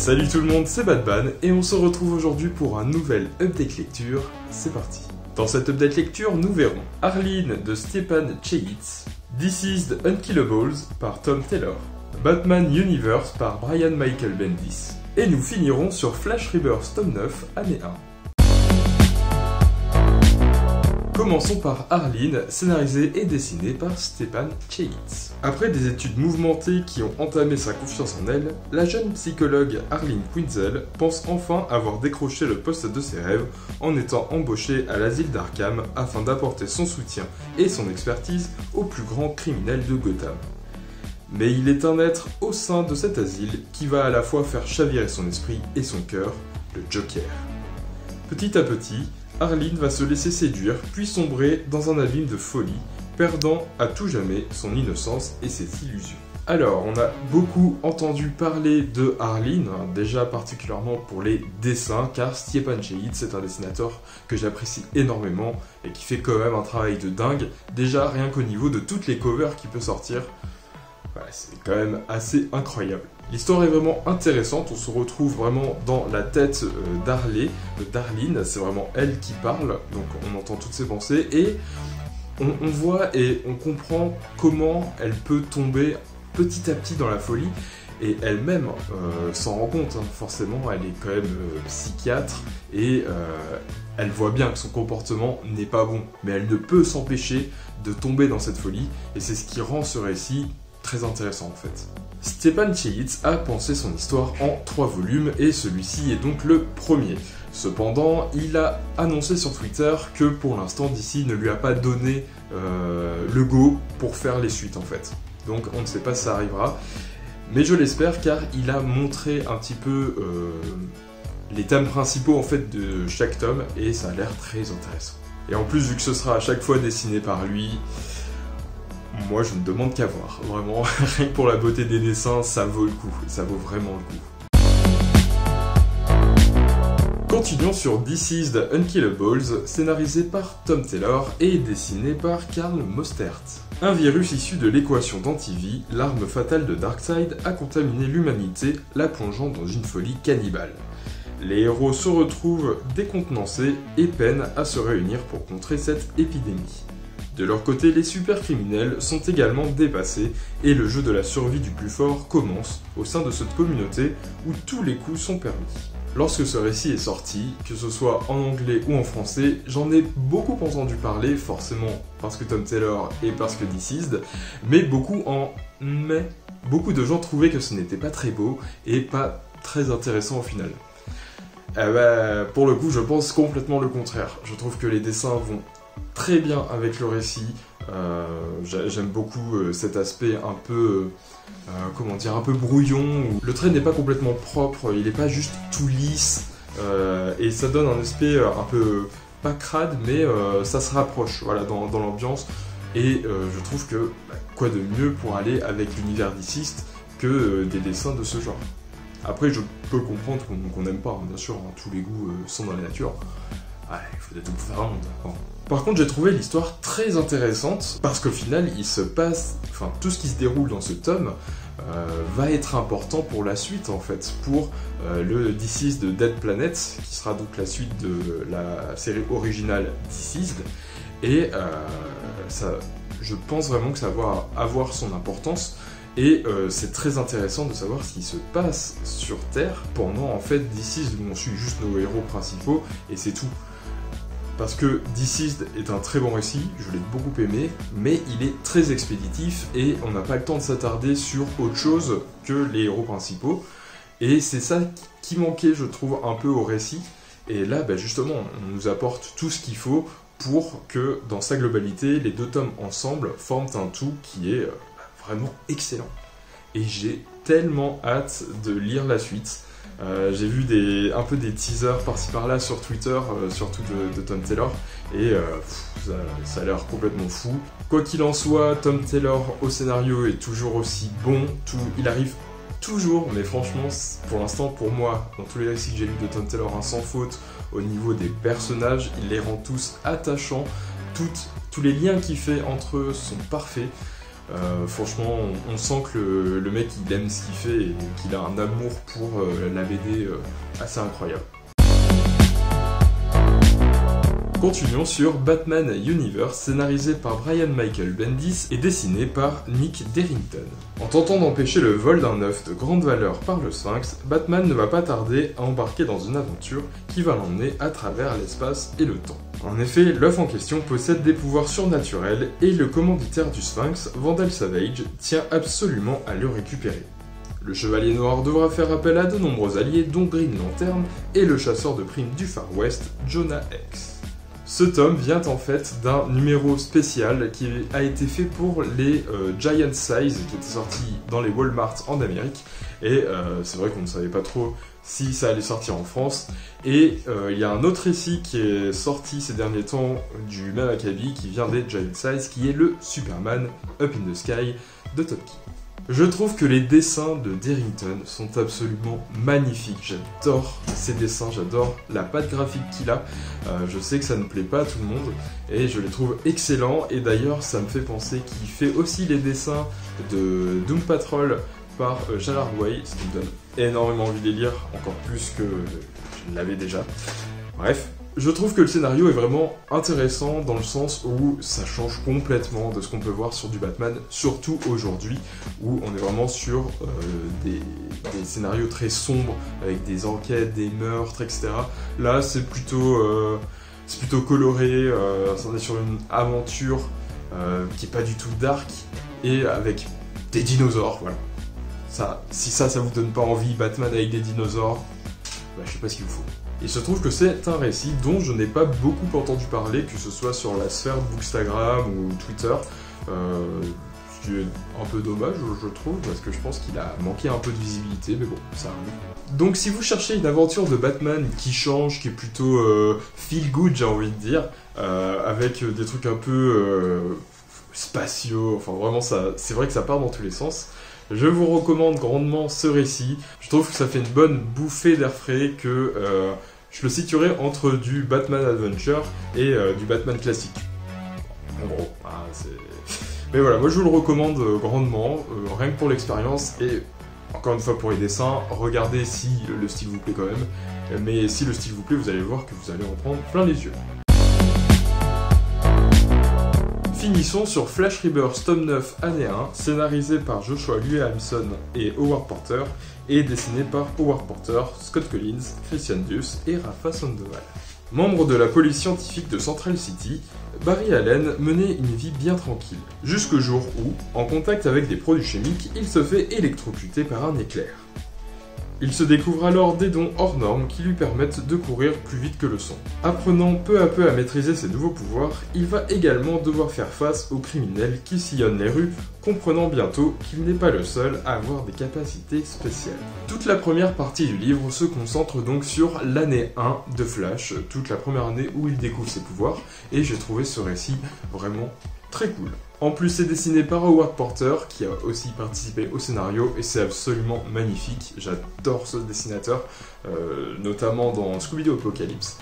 Salut tout le monde, c'est Badban et on se retrouve aujourd'hui pour un nouvel update lecture, c'est parti. Dans cette update lecture, nous verrons Arline de Stepan Chaitz, This is the Unkillables par Tom Taylor, Batman Universe par Brian Michael Bendis, et nous finirons sur Flash Rebirth tome 9, année 1. Commençons par Arline, scénarisée et dessinée par Stepan Chaitz. Après des études mouvementées qui ont entamé sa confiance en elle, la jeune psychologue Arline Quinzel pense enfin avoir décroché le poste de ses rêves en étant embauchée à l'asile d'Arkham afin d'apporter son soutien et son expertise aux plus grands criminels de Gotham. Mais il est un être au sein de cet asile qui va à la fois faire chavirer son esprit et son cœur, le Joker. Petit à petit, Arline va se laisser séduire, puis sombrer dans un abîme de folie, perdant à tout jamais son innocence et ses illusions. Alors, on a beaucoup entendu parler de Arline, déjà particulièrement pour les dessins, car Stepan Chaitz est un dessinateur que j'apprécie énormément et qui fait quand même un travail de dingue, déjà rien qu'au niveau de toutes les covers qu'il peut sortir. Voilà, c'est quand même assez incroyable. L'histoire est vraiment intéressante, on se retrouve vraiment dans la tête d'Arline, c'est vraiment elle qui parle, donc on entend toutes ses pensées, et on voit et on comprend comment elle peut tomber petit à petit dans la folie, et elle-même s'en rend compte, forcément, elle est quand même psychiatre, et elle voit bien que son comportement n'est pas bon, mais elle ne peut s'empêcher de tomber dans cette folie, et c'est ce qui rend ce récit très intéressant en fait. Stepan Chaitz a pensé son histoire en 3 volumes et celui-ci est donc le premier. Cependant, il a annoncé sur Twitter que pour l'instant DC ne lui a pas donné le go pour faire les suites en fait. Donc on ne sait pas si ça arrivera, mais je l'espère car il a montré un petit peu les thèmes principaux en fait de chaque tome et ça a l'air très intéressant. Et en plus vu que ce sera à chaque fois dessiné par lui, moi je ne demande qu'à voir, vraiment, rien que pour la beauté des dessins, ça vaut le coup, ça vaut vraiment le coup. Continuons sur This is the Unkillables, scénarisé par Tom Taylor et dessiné par Karl Mostert. Un virus issu de l'équation d'Antivie, l'arme fatale de Darkseid, a contaminé l'humanité, la plongeant dans une folie cannibale. Les héros se retrouvent décontenancés et peinent à se réunir pour contrer cette épidémie. De leur côté, les supercriminels sont également dépassés et le jeu de la survie du plus fort commence au sein de cette communauté où tous les coups sont permis. Lorsque ce récit est sorti, que ce soit en anglais ou en français, j'en ai beaucoup entendu parler, forcément parce que Tom Taylor et parce que This is, mais beaucoup de gens trouvaient que ce n'était pas très beau et pas très intéressant au final. Pour le coup, je pense complètement le contraire. Je trouve que les dessins vont très bien avec le récit, j'aime beaucoup cet aspect un peu, un peu brouillon, où le trait n'est pas complètement propre, il n'est pas juste tout lisse, et ça donne un aspect un peu, pas crade, mais ça se rapproche voilà, dans l'ambiance, et je trouve que quoi de mieux pour aller avec l'univers d'Iciste que des dessins de ce genre. Après je peux comprendre qu'on n'aime pas, bien sûr, tous les goûts sont dans la nature. Ouais, il faut tout pour faire un monde. Bon. Par contre, j'ai trouvé l'histoire très intéressante parce qu'au final, il se passe, tout ce qui se déroule dans ce tome va être important pour la suite en fait, pour le This is de Dead Planet, qui sera donc la suite de la série originale This is, et ça, je pense vraiment que ça va avoir son importance. Et c'est très intéressant de savoir ce qui se passe sur Terre pendant en fait This is où on suit juste nos héros principaux et c'est tout. Parce que This is est un très bon récit, je l'ai beaucoup aimé, mais il est très expéditif et on n'a pas le temps de s'attarder sur autre chose que les héros principaux. Et c'est ça qui manquait, je trouve, un peu au récit. Et là, justement, on nous apporte tout ce qu'il faut pour que, dans sa globalité, les 2 tomes ensemble forment un tout qui est vraiment excellent. Et j'ai tellement hâte de lire la suite. J'ai vu un peu des teasers par-ci par-là sur Twitter, surtout de Tom Taylor, et ça a l'air complètement fou. Quoi qu'il en soit, Tom Taylor au scénario est toujours aussi bon, il arrive toujours, mais franchement, pour l'instant, pour moi, dans tous les récits que j'ai lus de Tom Taylor, sans faute, au niveau des personnages, il les rend tous attachants, tous les liens qu'il fait entre eux sont parfaits. Franchement, on sent que le mec il aime ce qu'il fait et qu'il a un amour pour la BD assez incroyable. Continuons sur Batman Universe, scénarisé par Brian Michael Bendis et dessiné par Nick Derrington. En tentant d'empêcher le vol d'un œuf de grande valeur par le Sphinx, Batman ne va pas tarder à embarquer dans une aventure qui va l'emmener à travers l'espace et le temps. En effet, l'œuf en question possède des pouvoirs surnaturels et le commanditaire du Sphinx, Vandal Savage, tient absolument à le récupérer. Le Chevalier Noir devra faire appel à de nombreux alliés dont Green Lantern et le chasseur de primes du Far West, Jonah Hex. Ce tome vient en fait d'un numéro spécial qui a été fait pour les Giant Size qui étaient sortis dans les Walmart en Amérique et c'est vrai qu'on ne savait pas trop si ça allait sortir en France et il y a un autre récit qui est sorti ces derniers temps du même acabit qui vient des Giant Size qui est le Superman Up in the Sky de Top Key. Je trouve que les dessins de Derrington sont absolument magnifiques, j'adore ses dessins, j'adore la patte graphique qu'il a, je sais que ça ne plaît pas à tout le monde et je les trouve excellents et d'ailleurs ça me fait penser qu'il fait aussi les dessins de Doom Patrol par Jalard Way, ce qui me donne énormément envie de les lire, encore plus que je l'avais déjà. Bref. Je trouve que le scénario est vraiment intéressant dans le sens où ça change complètement de ce qu'on peut voir sur du Batman, surtout aujourd'hui où on est vraiment sur des scénarios très sombres avec des enquêtes, des meurtres, etc. Là c'est plutôt coloré, on est sur une aventure qui est pas du tout dark et avec des dinosaures, voilà. Si ça vous donne pas envie, Batman avec des dinosaures, bah, je sais pas ce qu'il vous faut. Il se trouve que c'est un récit dont je n'ai pas beaucoup entendu parler, que ce soit sur la sphère de Bookstagram ou Twitter, ce qui est un peu dommage je trouve, parce que je pense qu'il a manqué un peu de visibilité, mais bon, ça arrive. Donc si vous cherchez une aventure de Batman qui change, qui est plutôt feel good j'ai envie de dire, avec des trucs un peu spatiaux, enfin vraiment c'est vrai que ça part dans tous les sens. Je vous recommande grandement ce récit, je trouve que ça fait une bonne bouffée d'air frais, que je le situerai entre du Batman Adventure et du Batman classique. En gros, mais voilà, moi je vous le recommande grandement, rien que pour l'expérience, et encore une fois pour les dessins, regardez si le style vous plaît quand même, mais si le style vous plaît, vous allez voir que vous allez en prendre plein les yeux. Finissons sur Flash Rebirth tome 9 année 1, scénarisé par Joshua Williamson et Howard Porter, et dessiné par Howard Porter, Scott Collins, Christian Duss et Rafa Sandoval. Membre de la police scientifique de Central City, Barry Allen menait une vie bien tranquille, jusqu'au jour où, en contact avec des produits chimiques, il se fait électrocuter par un éclair. Il se découvre alors des dons hors normes qui lui permettent de courir plus vite que le son. Apprenant peu à peu à maîtriser ses nouveaux pouvoirs, il va également devoir faire face aux criminels qui sillonnent les rues, comprenant bientôt qu'il n'est pas le seul à avoir des capacités spéciales. Toute la première partie du livre se concentre donc sur l'année 1 de Flash, toute la première année où il découvre ses pouvoirs, et j'ai trouvé ce récit vraiment très cool. En plus, c'est dessiné par Howard Porter, qui a aussi participé au scénario, et c'est absolument magnifique. J'adore ce dessinateur, notamment dans Scooby-Doo Apocalypse.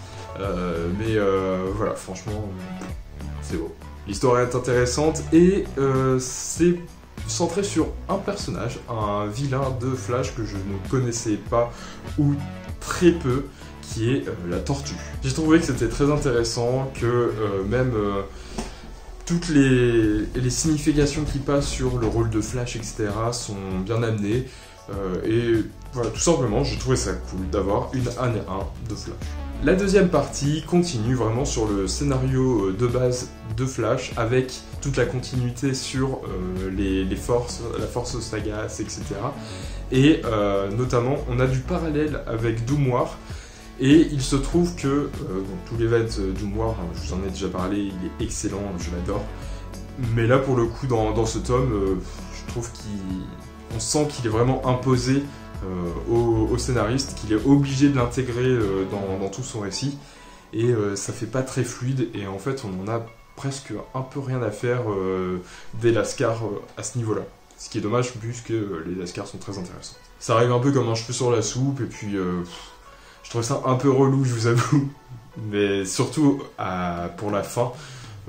Voilà, franchement, c'est beau. L'histoire est intéressante, et c'est centré sur un personnage, un vilain de Flash que je ne connaissais pas, ou très peu, qui est la Tortue. J'ai trouvé que c'était très intéressant, que même... toutes les significations qui passent sur le rôle de Flash, etc. sont bien amenées. Et voilà, tout simplement, j'ai trouvé ça cool d'avoir une année 1 de Flash. La deuxième partie continue vraiment sur le scénario de base de Flash, avec toute la continuité sur les forces, la force Sagas, etc. Et notamment, on a du parallèle avec Doom War. Et il se trouve que, tout l'event Doom War, je vous en ai déjà parlé, il est excellent, je l'adore. Mais là, pour le coup, dans ce tome, je trouve qu'on sent qu'il est vraiment imposé au scénariste, qu'il est obligé de l'intégrer dans tout son récit. Et ça fait pas très fluide, et en fait, on en a presque un peu rien à faire des Lascars à ce niveau-là. Ce qui est dommage, puisque les Lascars sont très intéressants. Ça arrive un peu comme un cheveu sur la soupe, et puis... je trouve ça un peu relou, je vous avoue, mais surtout pour la fin,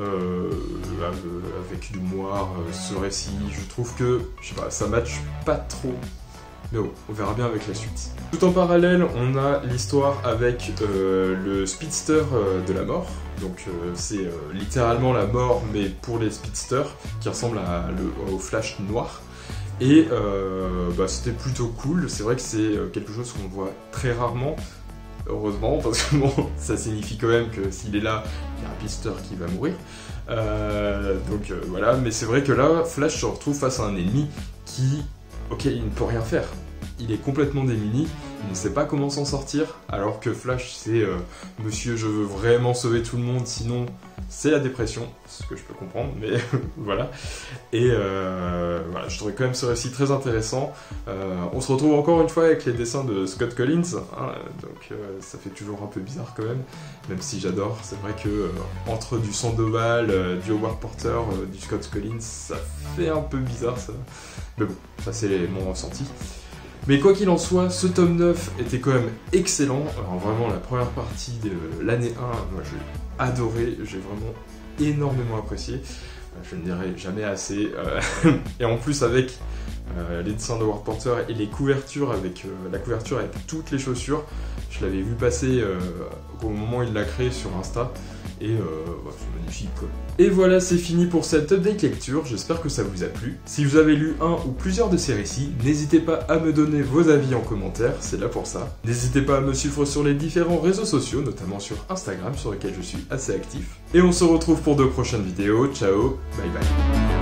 avec l'humour, ce récit, je trouve que, je sais pas, ça match pas trop. Mais bon, on verra bien avec la suite. Tout en parallèle, on a l'histoire avec le speedster de la mort. Donc c'est littéralement la mort, mais pour les speedsters, qui ressemble au Flash noir. Et c'était plutôt cool. C'est vrai que c'est quelque chose qu'on voit très rarement. Heureusement, parce que bon, ça signifie quand même que s'il est là, il y a un speedster qui va mourir. Voilà, mais c'est vrai que là, Flash se retrouve face à un ennemi qui... Ok, il ne peut rien faire. Il est complètement démuni, il ne sait pas comment s'en sortir, alors que Flash, c'est monsieur, je veux vraiment sauver tout le monde, sinon c'est la dépression, ce que je peux comprendre, mais voilà. Et voilà, je trouvais quand même ce récit très intéressant. On se retrouve encore une fois avec les dessins de Scott Collins, hein, donc ça fait toujours un peu bizarre quand même si j'adore. C'est vrai que entre du Sandoval, du Howard Porter, du Scott Collins, ça fait un peu bizarre ça. Mais bon, ça c'est mon ressenti. Mais quoi qu'il en soit, ce tome 9 était quand même excellent. Alors vraiment, la première partie de l'année 1, moi j'ai adoré, j'ai vraiment énormément apprécié. Je ne dirai jamais assez. Et en plus avec les dessins de Howard Porter et les couvertures, avec la couverture avec toutes les chaussures, je l'avais vu passer au moment où il l'a créé sur Insta. Et c'est magnifique quoi. Et voilà, c'est fini pour cette update lecture, j'espère que ça vous a plu. Si vous avez lu un ou plusieurs de ces récits, n'hésitez pas à me donner vos avis en commentaire, c'est là pour ça. N'hésitez pas à me suivre sur les différents réseaux sociaux, notamment sur Instagram, sur lequel je suis assez actif. Et on se retrouve pour de prochaines vidéos, ciao, bye bye.